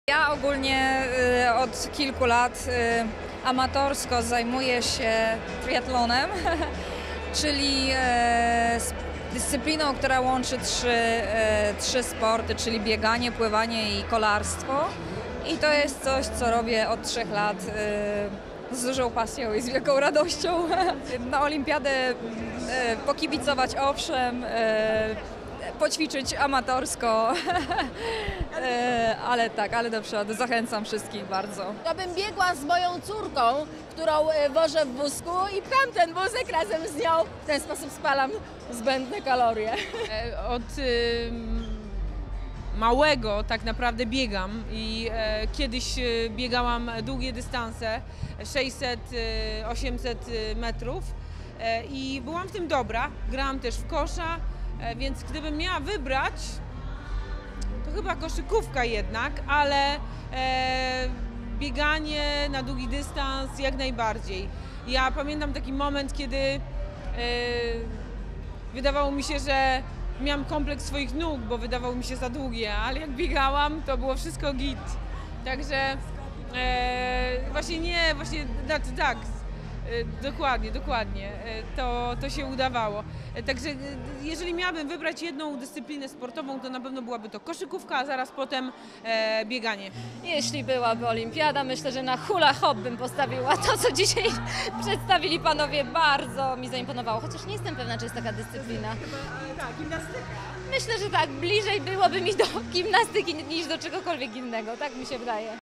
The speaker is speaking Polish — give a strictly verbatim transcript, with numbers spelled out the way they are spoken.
Ja ogólnie y, od kilku lat y, amatorsko zajmuję się triatlonem, czyli y, dyscypliną, która łączy trzy, y, trzy sporty, czyli bieganie, pływanie i kolarstwo. I to jest coś, co robię od trzech lat y, z dużą pasją i z wielką radością. Na olimpiadę y, pokibicować owszem, y, poćwiczyć amatorsko, ale tak, ale do przodu. Zachęcam wszystkich bardzo. To bym biegła z moją córką, którą wożę w wózku i pcham ten wózek razem z nią. W ten sposób spalam zbędne kalorie. Od y, małego tak naprawdę biegam i e, kiedyś e, biegałam długie dystanse, sześćset, osiemset metrów e, i byłam w tym dobra. Grałam też w kosza. Więc gdybym miała wybrać, to chyba koszykówka jednak, ale e, bieganie na długi dystans jak najbardziej. Ja pamiętam taki moment, kiedy e, wydawało mi się, że miałam kompleks swoich nóg, bo wydawało mi się za długie, ale jak biegałam, to było wszystko git. Także e, właśnie nie, właśnie znaczy tak. Dokładnie, dokładnie. To, to się udawało. Także jeżeli miałabym wybrać jedną dyscyplinę sportową, to na pewno byłaby to koszykówka, a zaraz potem e, bieganie. Jeśli byłaby olimpiada, myślę, że na hula hop bym postawiła. To, co dzisiaj przedstawili panowie, bardzo mi zaimponowało. Chociaż nie jestem pewna, czy jest taka dyscyplina. Chyba, tak, gimnastyka. Myślę, że tak, bliżej byłoby mi do gimnastyki niż do czegokolwiek innego. Tak mi się wydaje.